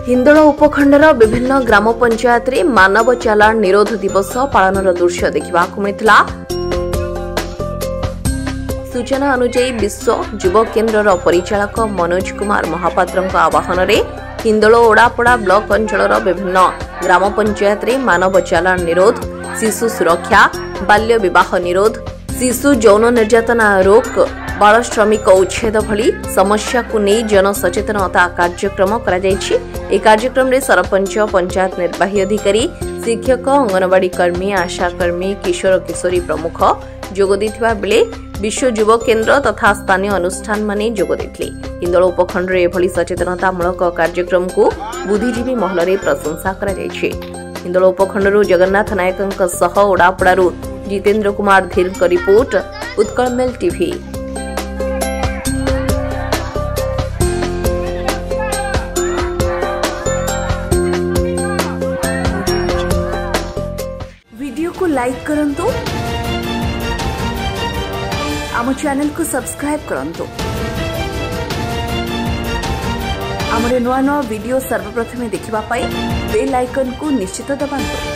हिंदोल उपखंडर विभिन्न ग्राम पंचायत रे मानव चालाण निरोध दिवस पालनर दृश्य देखा मिलता। सूचना अनुसार विश्व युव केन्द्र परिचालक मनोज कुमार महापात्र आह्वान में हिंदोल ओडापड़ा ब्लॉक अंचल विभिन्न ग्राम पंचायत रे मानव चालाण निरोध, शिशु सुरक्षा, बाल्य विवाह निरोध, शिशु यौन निर्यातना रोक, बाल श्रमिक उच्छेद भली समस्या को नहीं जन सचेतनता कार्यक्रम करा जायछि। ए कार्यक्रम रे सरपंच, पंचायत निर्वाही अधिकारी, शिक्षक, अंगनवाड़ी कर्मी, आशा कर्मी, किशोर किशोरी प्रमुख जोग देथिबा बेले विश्व युव केन्द्र तथा स्थानीय अनुष्ठान माने जोग देथिले। हिंदोल उपखंड रे एभली सचेतनतामूलक कार्यक्रम को बुद्धिजीवी महल रे प्रशंसा करा जायछि। हिंदोल उपखंडरू जगन्नाथ नायकंक सह ओडापड़ारू जितेंद्र कुमार धीर का रिपोर्ट, उत्कलमेल टीवी। वीडियो को लाइक करंतु, आम चैनल को सब्सक्राइब करंतु, आमरे नुआ नुआ वीडियो सर्वप्रथमे देखिबा पाई बेल आइकन को निश्चित दबांतु।